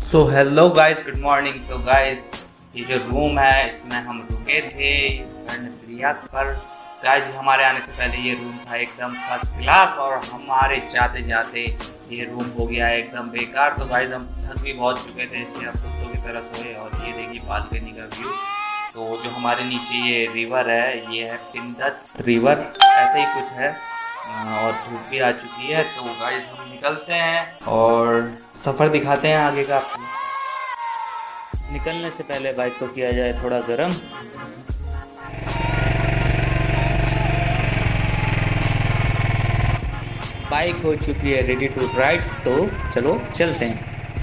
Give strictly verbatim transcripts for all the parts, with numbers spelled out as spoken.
सो hello guys, good morning. तो guys, ये जो रूम है इसमें हम रुके थे कर्णप्रिया पर। गाइस, हमारे आने से पहले ये रूम था एकदम फर्स्ट क्लास और हमारे जाते जाते ये रूम हो गया है एकदम बेकार। तो गाइस, हम थक भी बहुत चुके थे इसलिए हम कुत्तों की तरह सोए। और ये देखिए बालकनी का व्यू। तो जो हमारे नीचे ये रिवर है, ये है पिंदत रिवर, ऐसे ही कुछ है। और धूप भी आ चुकी है। तो गाइस, हम निकलते हैं और सफ़र दिखाते हैं आगे का आपको। निकलने से पहले बाइक को किया जाए थोड़ा गर्म। बाइक हो चुकी है रेडी टू राइड, तो चलो चलते हैं।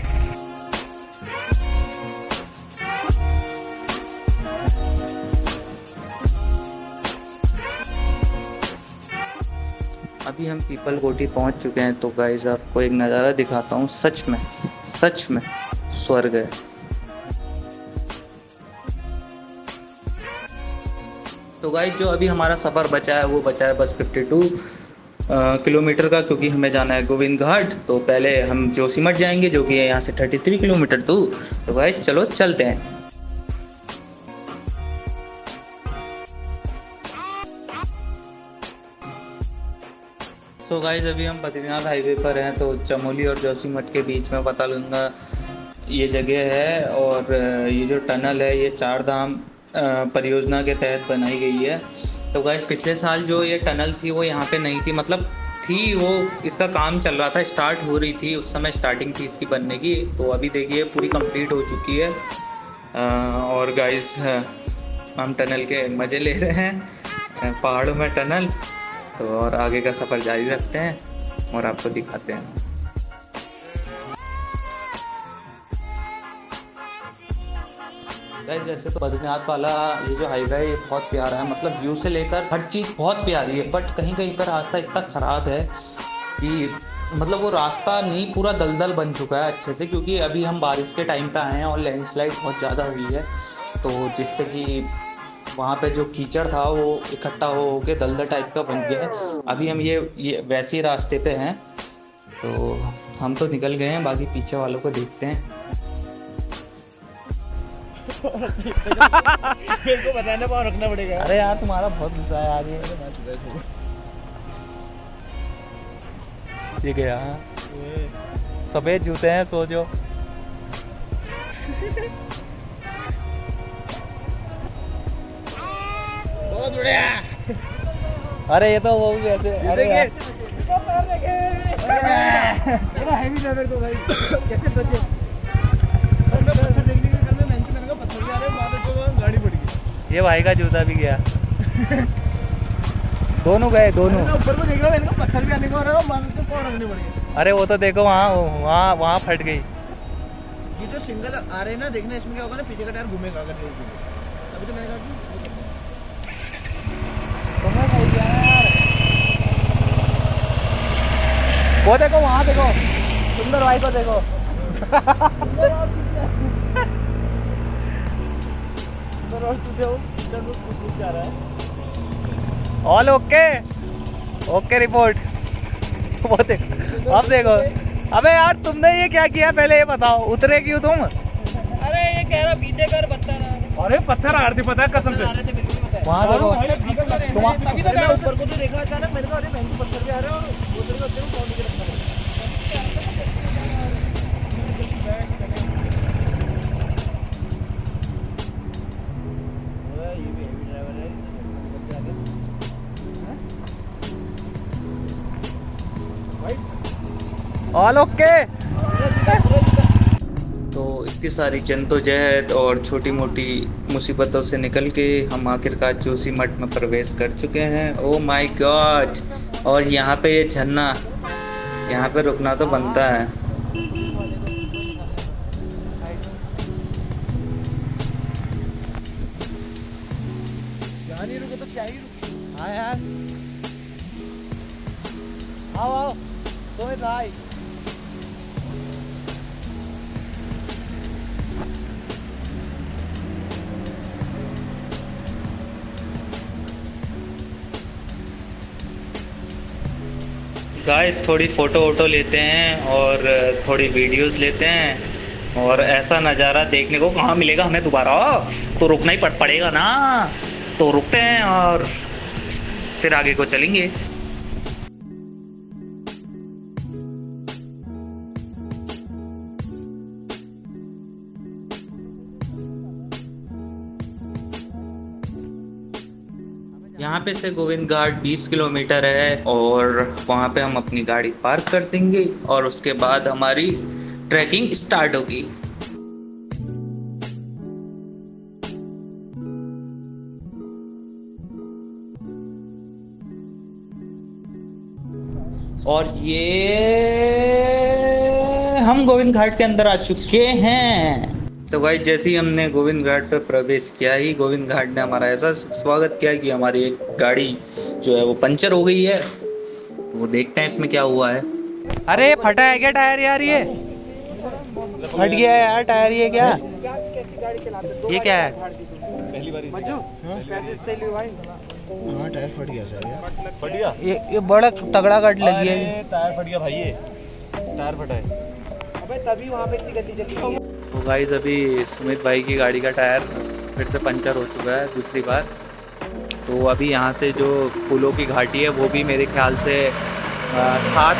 अभी हम पीपल कोठी पहुंच चुके हैं। तो गाइस, आपको एक नज़ारा दिखाता हूँ। सच में सच में स्वर्ग है। तो गाइस, जो अभी हमारा सफ़र बचा है वो बचा है बस बावन किलोमीटर का, क्योंकि हमें जाना है गोविंद घाट। तो पहले हम जोशीमठ जाएंगे जो कि है यहाँ से तैंतीस किलोमीटर दूर। तो गाइस चलो चलते हैं। सो so गाइस, अभी हम बद्रीनाथ हाईवे पर हैं। तो चमोली और जोशीमठ के बीच में पतालगंगा ये जगह है। और ये जो टनल है ये चार धाम परियोजना के तहत बनाई गई है। तो गाइस, पिछले साल जो ये टनल थी वो यहाँ पे नहीं थी, मतलब थी वो, इसका काम चल रहा था, स्टार्ट हो रही थी उस समय, स्टार्टिंग थी इसकी बनने की। तो अभी देखिए पूरी कंप्लीट हो चुकी है। और गाइस, हम टनल के मज़े ले रहे हैं, पहाड़ों में टनल। तो और आगे का सफ़र जारी रखते हैं और आपको दिखाते हैं। गाइस, वैसे तो बद्रीनाथ वाला ये जो हाईवे है ये बहुत प्यारा है, मतलब व्यू से लेकर हर चीज़ बहुत प्यारी है। बट कहीं कहीं पर रास्ता इतना ख़राब है कि मतलब वो रास्ता नहीं, पूरा दलदल बन चुका है अच्छे से, क्योंकि अभी हम बारिश के टाइम पे आए हैं और लैंडस्लाइड बहुत ज़्यादा हुई है। तो जिससे कि वहाँ पे जो कीचड़ था वो इकट्ठा हो के दलदल टाइप का बन गया है। अभी हम ये ये वैसे ही रास्ते पे हैं। तो हम तो निकल गए हैं, बाकी पीछे वालों को देखते हैं। मेरे को बताने पाओ, रखना पड़ेगा। अरे यार, तुम्हारा बहुत गुस्सा है यार। ये ये गया सफेद जूते हैं, सोचो। बहुत बढ़िया। अरे ये तो वो भी ऐसे, अरे यार हैवी ड्राइवर को भाई कैसे बचे। पत्थर देखने के कल में मैंने मैंने कहा पत्थर भी आ रहे हैं, वहां पे जो गाड़ी पड़ गई। ये भाई का जूता भी गया। दोनों गए, दोनों। ऊपर को देख रहा हूं, मैंने कहा पत्थर भी आने को आ रहा है, वहां से कौन रखने पड़ गए। अरे वो तो देखो, वहाँ वहाँ वहाँ फट गई। ये जो सिंगल आ रहे हैं ना, देखना इसमें क्या होगा ना, पीछे का टायर घूमेगा अगर नहीं घूमेगा। अभी तो मैंने कहा कि यार वो देखो, वहाँ देखो, सुंदर भाई को देखो। जा रहा है। All okay, okay report. वो देखो, अब देखो। अबे यार, तुमने ये क्या किया पहले ये बताओ, उतरे क्यों तुम? अरे ये कह रहा पीछे कर पत्थर। अरे पत्थर आ रहे थे, पता है कसम से। वहाँ देखो, तभी तो मैं ऊपर को तो देखा अचानक, मैंने कहा अरे बैंक पत्थर भी आ रहे हैं और उधर का उधर कौन नीचे रखा है। ये भी हेवी ड्राइवर है। All okay. तो इतनी सारी जद्दोजहद और छोटी मोटी मुसीबतों से निकल के हम आखिरकार जोशीमठ में प्रवेश कर चुके हैं। Oh my God. और यहाँ पे ये झरना, यहाँ पे रुकना तो बनता है। यहाँ नहीं रुके तो क्या ही रुके। हाँ यार, आओ आओ तुम्हें भाई। गाइस, थोड़ी फ़ोटो वोटो लेते हैं और थोड़ी वीडियोस लेते हैं और ऐसा नज़ारा देखने को कहाँ मिलेगा हमें दोबारा, तो रुकना ही पड़ पड़ेगा ना। तो रुकते हैं और फिर आगे को चलेंगे। यहाँ पे से गोविंद घाट बीस किलोमीटर है और वहाँ पे हम अपनी गाड़ी पार्क कर देंगे और उसके बाद हमारी ट्रैकिंग स्टार्ट होगी। और ये हम गोविंद घाट के अंदर आ चुके हैं। तो भाई जैसे ही हमने गोविंद घाट पर प्रवेश किया ही गोविंद घाट ने हमारा ऐसा स्वागत किया कि हमारी एक गाड़ी जो है वो पंचर हो गई है। तो वो देखते हैं इसमें क्या हुआ है। अरे फटा है क्या टायर यार? ये फट गया है यार टायर। ये क्या ये क्या है? पहली बार कैसे भाई? हाँ टायर फट गया सर यार। फट गया? ये ये बड़ा तगड़ा कट लगी है। टायर फट गया भाई, ये टायर फटा है। अबे तभी वहाँ पे इतनी गंदी चली। तो गाइस अभी सुमित भाई की गाड़ी का टायर फिर से पंचर हो चुका है दूसरी बार। तो अभी यहाँ से जो फूलों की घाटी है वो भी मेरे ख्याल से सात,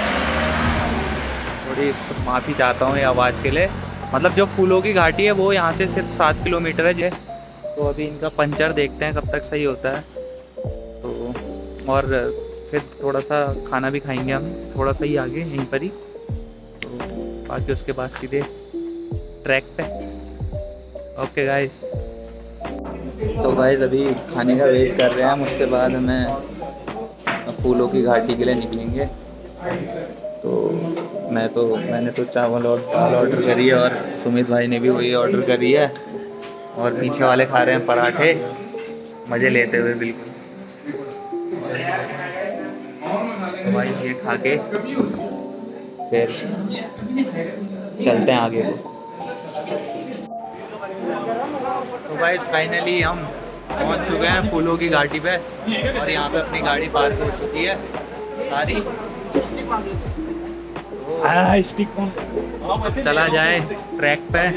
थोड़ी माफ़ी चाहता हूँ ये आवाज़ के लिए, मतलब जो फूलों की घाटी है वो यहाँ से सिर्फ सात किलोमीटर है। तो अभी इनका पंचर देखते हैं कब तक सही होता है। तो और फिर थोड़ा सा खाना भी खाएंगे हम थोड़ा सा ही आगे यहीं पर ही। तो बाकी उसके बाद सीधे ट्रैक पे। Okay guys. तो गाइस अभी खाने का वेट कर रहे हैं हम, उसके बाद हमें फूलों की घाटी के लिए निकलेंगे। तो मैं तो मैंने तो चावल और दाल ऑर्डर करी है और सुमित भाई ने भी वही ऑर्डर करी है और पीछे वाले खा रहे हैं पराठे मज़े लेते हुए बिल्कुल। तो भाई ये खा के फिर चलते हैं आगे को। तो गाइस फाइनली हम पहुंच चुके हैं फूलों की घाटी पे और यहाँ पे अपनी गाड़ी पार्क हो चुकी है सारी। तो चला जाए ट्रैक पे।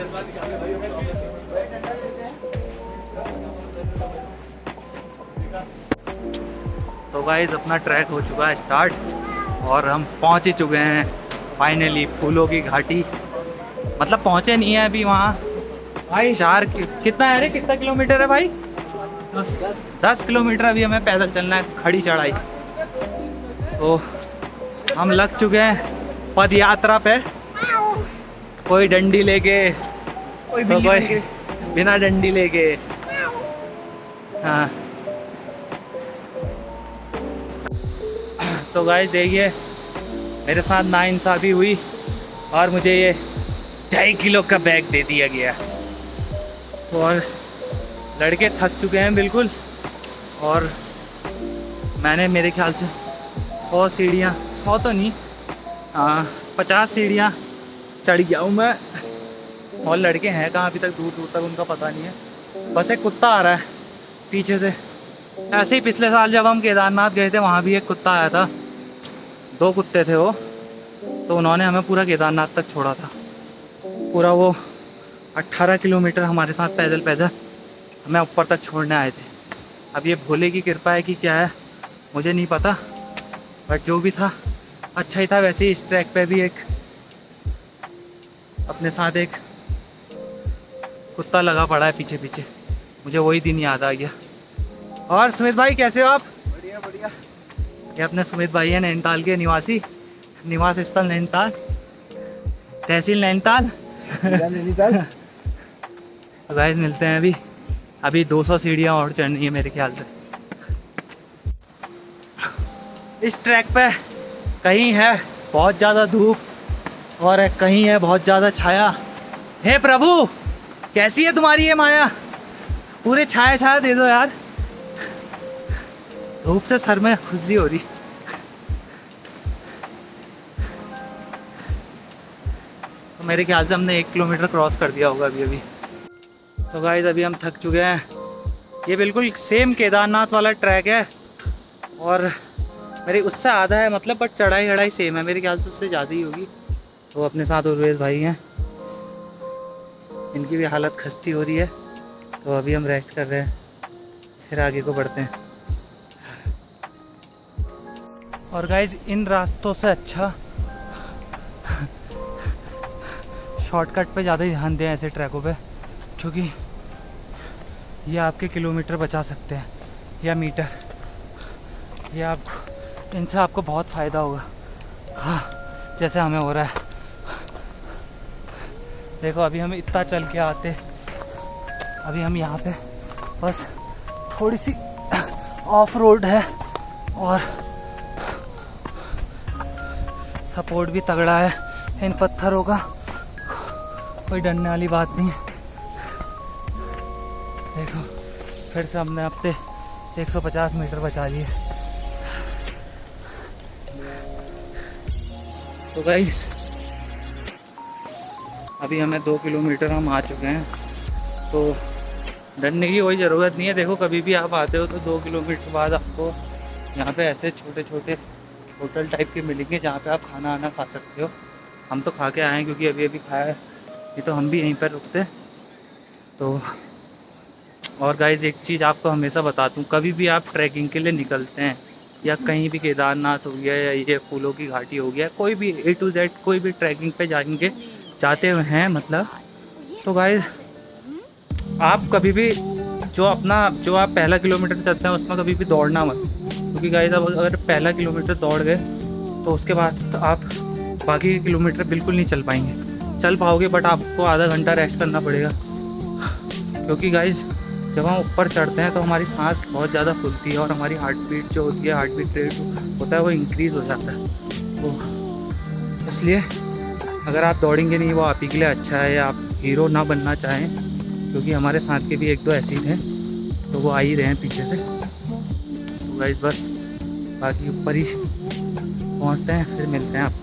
तो गाइस अपना ट्रैक हो चुका है स्टार्ट और हम पहुंच ही चुके हैं फाइनली फूलों की घाटी। मतलब पहुंचे नहीं है अभी वहाँ भाई। चार कि, कितना है रे कितना किलोमीटर है भाई? दस दस किलोमीटर अभी हमें पैदल चलना है, खड़ी चढ़ाई। तो हम लग चुके हैं पद यात्रा पे। कोई डंडी लेके कोई तो कोई बिना डंडी लेके। हाँ तो गाइस देखिए मेरे साथ नाइंसाफ़ी हुई और मुझे ये ढाई किलो का बैग दे दिया गया और लड़के थक चुके हैं बिल्कुल। और मैंने मेरे ख्याल से सौ सीढ़ियाँ, सौ तो नहीं पचास सीढ़ियाँ चढ़ गया हूँ मैं। और लड़के हैं कहाँ अभी तक, दूर दूर तक उनका पता नहीं है। बस एक कुत्ता आ रहा है पीछे से। ऐसे ही पिछले साल जब हम केदारनाथ गए थे वहाँ भी एक कुत्ता आया था, दो कुत्ते थे वो। तो उन्होंने हमें पूरा केदारनाथ तक छोड़ा था। पूरा वो अट्ठारह किलोमीटर हमारे साथ पैदल पैदल हमें ऊपर तक छोड़ने आए थे। अब ये भोले की कृपा है कि क्या है मुझे नहीं पता, बट जो भी था अच्छा ही था। वैसे ही इस ट्रैक पे भी एक अपने साथ एक कुत्ता लगा पड़ा है पीछे पीछे, मुझे वही दिन याद आ गया। और सुमित भाई कैसे हो आप? बढ़िया बढ़िया। ये अपने सुमित भाई हैं नैनीताल के निवासी, निवास स्थल नैनीताल, तहसील नैनीताल। नैनीताल। तो गाइस मिलते हैं अभी। अभी दो सौ सीढ़ियाँ और चढ़नी है मेरे ख्याल से। इस ट्रैक पे कहीं है बहुत ज़्यादा धूप और कहीं है बहुत ज़्यादा छाया। हे प्रभु कैसी है तुम्हारी ये माया, पूरे छाया छाया दे दो यार। धूप से सर में खुजली हो रही। तो मेरे ख्याल से हमने एक किलोमीटर क्रॉस कर दिया होगा अभी अभी। तो गाइस अभी हम थक चुके हैं। ये बिल्कुल सेम केदारनाथ वाला ट्रैक है और मेरे उससे आधा है मतलब, बट चढ़ाई चढ़ाई सेम है मेरे ख्याल से, उससे ज़्यादा ही होगी। तो अपने साथ उर्वेश भाई हैं इनकी भी हालत खस्ती हो रही है, तो अभी हम रेस्ट कर रहे हैं, फिर आगे को बढ़ते हैं। और गाइज इन रास्तों से अच्छा शॉर्टकट पे ज़्यादा ही ध्यान दें ऐसे ट्रैकों पे, क्योंकि ये आपके किलोमीटर बचा सकते हैं या मीटर। ये आपको, इनसे आपको बहुत फ़ायदा होगा। हाँ, जैसे हमें हो रहा है। देखो अभी हम इतना चल के आते, अभी हम यहाँ पे बस थोड़ी सी ऑफ रोड है और सपोर्ट भी तगड़ा है इन पत्थरों का, कोई डरने वाली बात नहीं है। देखो फिर से हमने अपने एक सौ पचास मीटर बचा लिए। तो गाइस अभी हमें दो किलोमीटर हम आ चुके हैं, तो डरने की कोई ज़रूरत नहीं है। देखो कभी भी आप आते हो तो दो किलोमीटर बाद आपको यहाँ पे ऐसे छोटे छोटे होटल टाइप के मिलेंगे जहाँ पे आप खाना आना खा सकते हो। हम तो खा के आए हैं क्योंकि अभी अभी खाया है, नहीं तो हम भी यहीं पर रुकते। तो और गाइस एक चीज़ आपको हमेशा बताता हूँ, कभी भी आप ट्रैकिंग के लिए निकलते हैं या कहीं भी केदारनाथ हो गया या ये फूलों की घाटी हो गया, कोई भी ए टू जेड कोई भी ट्रैकिंग पे जाएंगे जाते हुए हैं मतलब, तो गाइस आप कभी भी जो अपना जो आप पहला किलोमीटर चलते हैं उसमें कभी भी दौड़ना मत, क्योंकि गाइस अब अगर पहला किलोमीटर दौड़ गए तो उसके बाद तो आप बाकी के किलोमीटर बिल्कुल नहीं चल पाएंगे। चल पाओगे बट आपको आधा घंटा रेस्ट करना पड़ेगा, क्योंकि गाइस जब हम ऊपर चढ़ते हैं तो हमारी सांस बहुत ज़्यादा फूलती है और हमारी हार्ट बीट जो होती है, हार्ट बीट रेट होता है वो इंक्रीज़ हो जाता है। तो इसलिए अगर आप दौड़ेंगे नहीं वो आप ही के लिए अच्छा है, या आप हीरो ना बनना चाहें, क्योंकि हमारे साथ के भी एक दो ऐसे ही थे तो वो आ ही रहे हैं पीछे से। तो गाइस बस बाकी ऊपर ही पहुंचते हैं, फिर मिलते हैं आपको।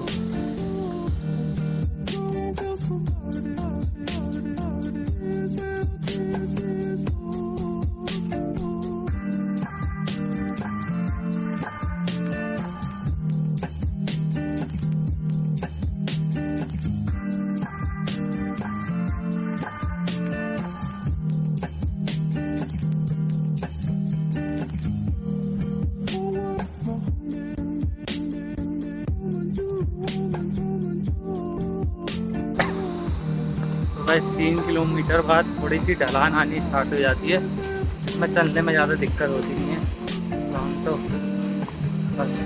बस तीन किलोमीटर बाद थोड़ी सी ढलान आनी स्टार्ट हो जाती है, जिसमें चलने में ज़्यादा दिक्कत होती नहीं है। तो हम तो बस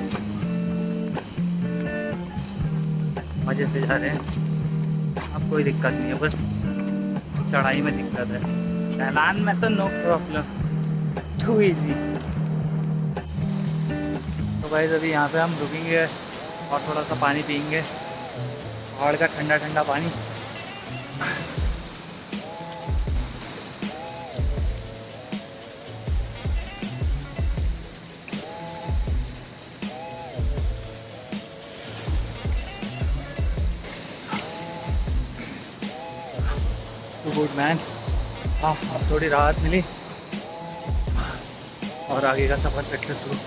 मज़े से जा रहे हैं, अब कोई दिक्कत नहीं है, बस चढ़ाई में दिक्कत है, ढलान में तो नो प्रॉब्लम, टू इजी। तो भाई अभी यहाँ पे हम रुकेंगे और थोड़ा सा पानी पियेंगे, पहाड़ का ठंडा ठंडा पानी। गुड मैन, हाँ थोड़ी राहत मिली और आगे का सफ़र फिर से शुरू।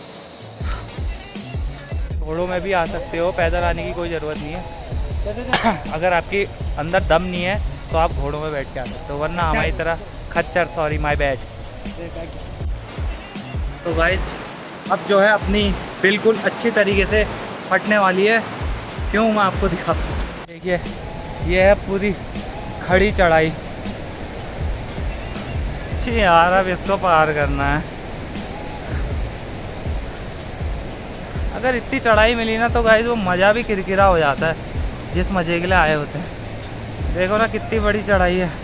घोड़ों में भी आ सकते हो, पैदल आने की कोई ज़रूरत नहीं है। अगर आपके अंदर दम नहीं है तो आप घोड़ों में बैठ के आ सकते हो, वरना हमारी तरह खच्चर, सॉरी माय बैड। तो गाइस अब जो है अपनी बिल्कुल अच्छी तरीके से फटने वाली है, क्यों मैं आपको दिखाता हूँ। देखिए ये है पूरी खड़ी चढ़ाई, यार अब इसको पार करना है। अगर इतनी चढ़ाई मिली ना तो गाइस वो मज़ा भी किरकिरा हो जाता है जिस मज़े के लिए आए होते हैं। देखो ना कितनी बड़ी चढ़ाई है,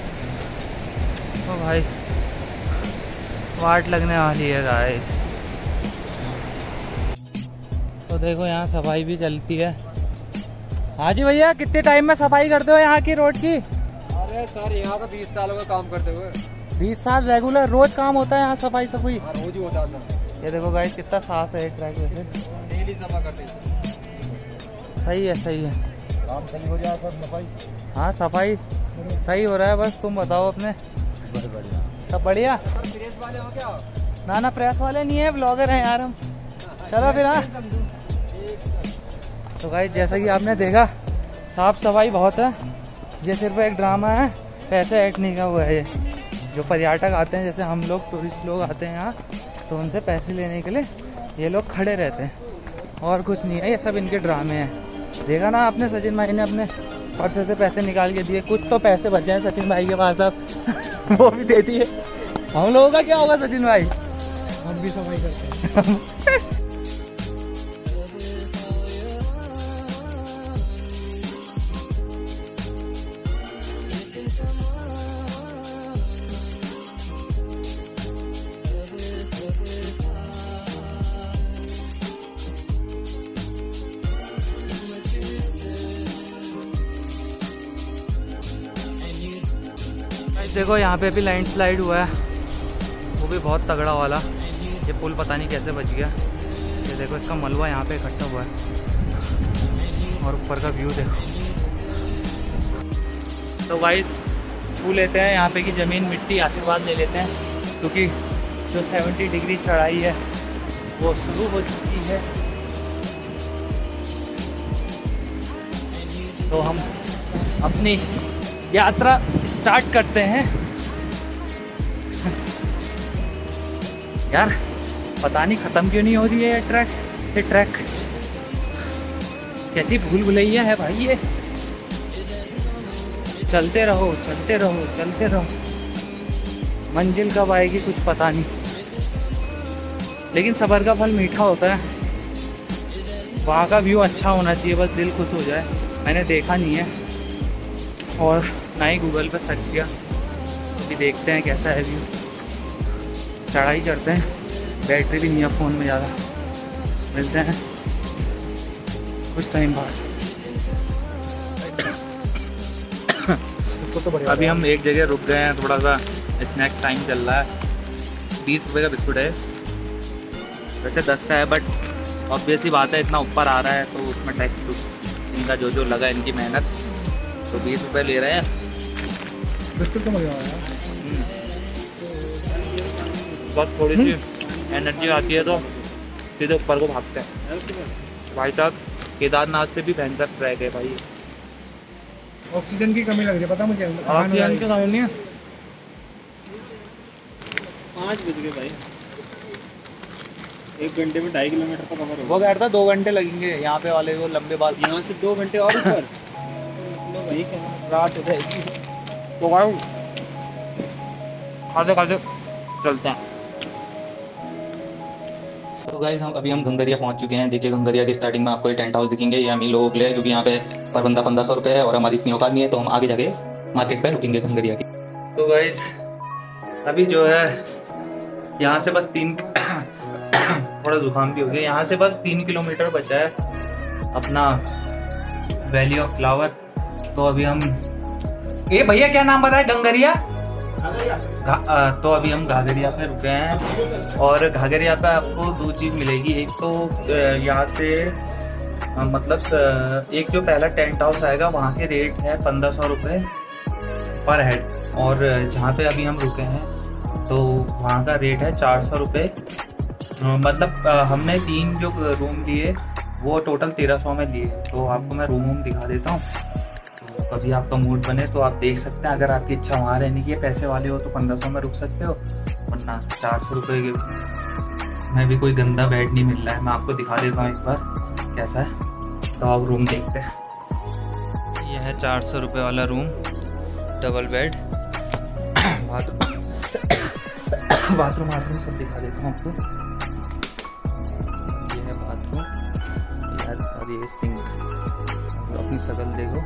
तो भाई वाट लगने वाली है गाइस। तो देखो यहाँ सफाई भी चलती है। हाँ जी भैया, कितने टाइम में सफाई करते हो यहाँ की रोड की? अरे सर यहाँ तो बीस सालों का काम करते हुए। बीस साल रेगुलर रोज काम होता है यहाँ सफाई सफाई? हाँ रोज ही होता है सर। ये देखो गाइस कितना साफ है ट्रैक, वैसे डेली सफा करते हैं। सही है सही है, काम सही हो जाए सर सफाई। हाँ सफाई सही हो रहा है, बस तुम बताओ अपने। बढ़िया सब बढ़िया। सर प्रेस वाले हो क्या? ना ना प्रेस वाले नहीं है, ब्लॉगर हैं यार हम। चलो फिर। हाँ तो गाइस जैसा कि आपने देखा साफ सफाई बहुत है, ये सिर्फ एक ड्रामा है पैसे ऐड नहीं का हुआ है ये। जो पर्यटक आते हैं, जैसे हम लोग टूरिस्ट लोग आते हैं यहाँ, तो उनसे पैसे लेने के लिए ये लोग खड़े रहते हैं, और कुछ नहीं है। ये सब इनके ड्रामे हैं। देखा ना आपने, सचिन भाई ने अपने पर्स से पैसे निकाल के दिए। कुछ तो पैसे बचे हैं सचिन भाई के पास, अब वो भी दे दिए। हम लोगों का क्या होगा सचिन भाई? हम भी सफाई करते हैं। देखो यहाँ पे भी लैंड स्लाइड हुआ है, वो भी बहुत तगड़ा वाला। ये पुल पता नहीं कैसे बच गया। ये देखो, इसका मलबा यहाँ पे इकट्ठा हुआ है, और ऊपर का व्यू देखो। तो गाइस छू लेते हैं यहाँ पे की ज़मीन, मिट्टी, आशीर्वाद ले लेते हैं, क्योंकि जो सत्तर डिग्री चढ़ाई है वो शुरू हो चुकी है। तो हम अपनी यात्रा स्टार्ट करते हैं। यार पता नहीं ख़त्म क्यों नहीं हो रही है ये ट्रैक ये ट्रैक कैसी भूल भुलैया है भाई ये। चलते रहो चलते रहो चलते रहो, मंजिल कब आएगी कुछ पता नहीं, लेकिन सब्र का फल मीठा होता है। वहाँ का व्यू अच्छा होना चाहिए, बस दिल खुश हो जाए। मैंने देखा नहीं है और ना ही गूगल पे सर्च किया, तो भी देखते हैं कैसा है व्यू। चढ़ाई करते हैं, बैटरी भी नहीं है फ़ोन में ज़्यादा। मिलते हैं कुछ टाइम बाद। इसको तो बढ़िया। अभी हम एक जगह रुक गए हैं, थोड़ा सा स्नैक टाइम चल रहा है। बीस रुपए का बिस्कुट है, वैसे दस का है, बट ऑब्वियसली बात है इतना ऊपर आ रहा है तो उसमें टैक्स कुछ इनका जो जो लगा इनकी मेहनत, तो बीस रुपए ले रहे हैं। बिस्कुट तो मजा आया। बहुत थोड़ी सी एनर्जी आती है तो सीधे ऊपर को भागते हैं। भाई साहब केदारनाथ से भी भयंकर ट्रैक है भाई। ऑक्सीजन की कमी लग रही है, पता मुझे। ऑक्सीजन की कमी नहीं है। पाँच बज गए भाई, एक घंटे में ढाई किलोमीटर का कवर वो कह रहा था दो घंटे लगेंगे यहाँ पे वाले वो लंबे बाल। यहाँ से दो घंटे और ऊपर भाई रात हो जाएगी तो भाई खाते खाते चलते हैं। तो गाइस हम अभी हम घंगरिया पहुंच चुके हैं। देखिए घंगरिया की स्टार्टिंग में आपको ये टेंट हाउस दिखेंगे, ये हम ही लोगों के लिए, क्योंकि यहाँ पे पर बंदा पंद्रह सौ रुपये है और हमारी इतनी औकात नहीं है, तो हम आगे जाके मार्केट पे रुकेंगे घंगरिया की। तो गाइस अभी जो है यहाँ से बस तीन थोड़ा जुकाम भी हो गया, यहाँ से बस तीन किलोमीटर बचा है अपना वैली ऑफ फ्लावर। तो अभी हम ए भैया क्या नाम बताया? गंगरिया। तो अभी हम घाघरिया पे रुके हैं, और घाघरिया पे आपको दो चीज़ मिलेगी। एक तो यहाँ से मतलब एक जो पहला टेंट हाउस आएगा वहाँ के रेट है पंद्रह सौ रुपये पर हेड, और जहाँ पे अभी हम रुके हैं तो वहाँ का रेट है चार सौ रुपये। मतलब हमने तीन जो रूम लिए वो टोटल तेरह सौ में लिए। तो आपको मैं रूम वूम दिखा देता हूँ, तो कभी आपका मूड बने तो आप देख सकते हैं। अगर आपकी इच्छा वहाँ रहने की है, पैसे वाले हो तो पंद्रह सौ में रुक सकते हो, वरना चार सौ रुपये के में भी कोई गंदा बेड नहीं मिल रहा है। मैं आपको दिखा देता हूँ एक बार कैसा है, तो आप रूम देखते हैं। यह है चार सौ रुपये वाला room, double bed, bathroom bathroom bathroom सब दिखा देता हूँ आपको। ये है बाथरूम यार, और ये सिंक। तो अपनी शक्ल देखो,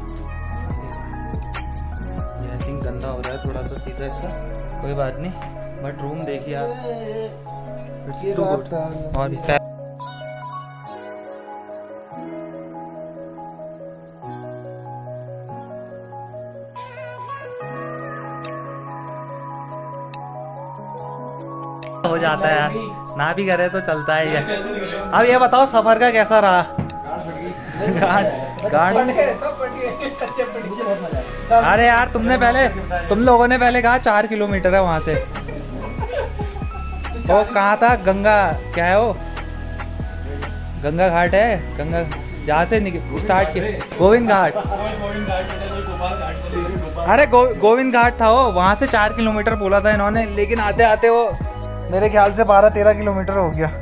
यह सिंक गंदा हो रहा है थोड़ा सा शीशा इसका, कोई बात नहीं, बट रूम देखिए आप, इट्स टू गुड। और हो जाता है यार, ना भी करे तो चलता है ये। अब ये बताओ सफर का कैसा रहा? गार्ड अरे यार तुमने पहले तुम लोगों ने पहले कहा चार किलोमीटर है वहां से। वो कहाँ था? गंगा क्या है वो? गंगा घाट है, गंगा जहाँ से निकल स्टार्ट किया गोविंद घाट। अरे गो, गोविंद घाट था वो, वहाँ से चार किलोमीटर बोला था इन्होंने, लेकिन आते आते वो मेरे ख्याल से बारह तेरह किलोमीटर हो गया।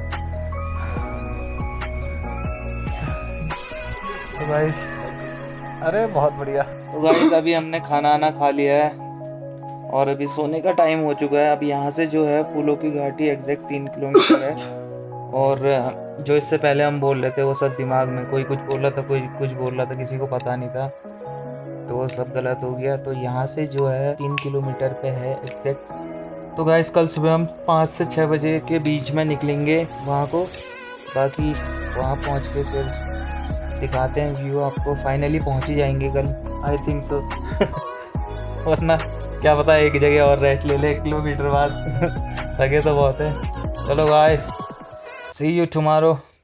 तो गाइस अरे बहुत बढ़िया। तो गाइस अभी हमने खाना आना खा लिया है और अभी सोने का टाइम हो चुका है। अब यहाँ से जो है फूलों की घाटी एग्जैक्ट तीन किलोमीटर है, और जो इससे पहले हम बोल रहे थे वो सब दिमाग में, कोई कुछ बोल रहा था, कोई कुछ बोल रहा था, किसी को पता नहीं था, तो वो सब गलत हो गया। तो यहाँ से जो है तीन किलोमीटर पे है एग्जैक्ट। तो गाइस कल सुबह हम पाँच से छः बजे के बीच में निकलेंगे वहाँ को, बाकी वहाँ पहुँच के फिर दिखाते हैं व्यू आपको। फाइनली पहुँच ही जाएंगे कल, आई थिंक सो। वरना क्या पता एक जगह और रेस्ट ले ले एक किलोमीटर बाद। लगे तो बहुत है। चलो गाइस, सी यू टुमारो।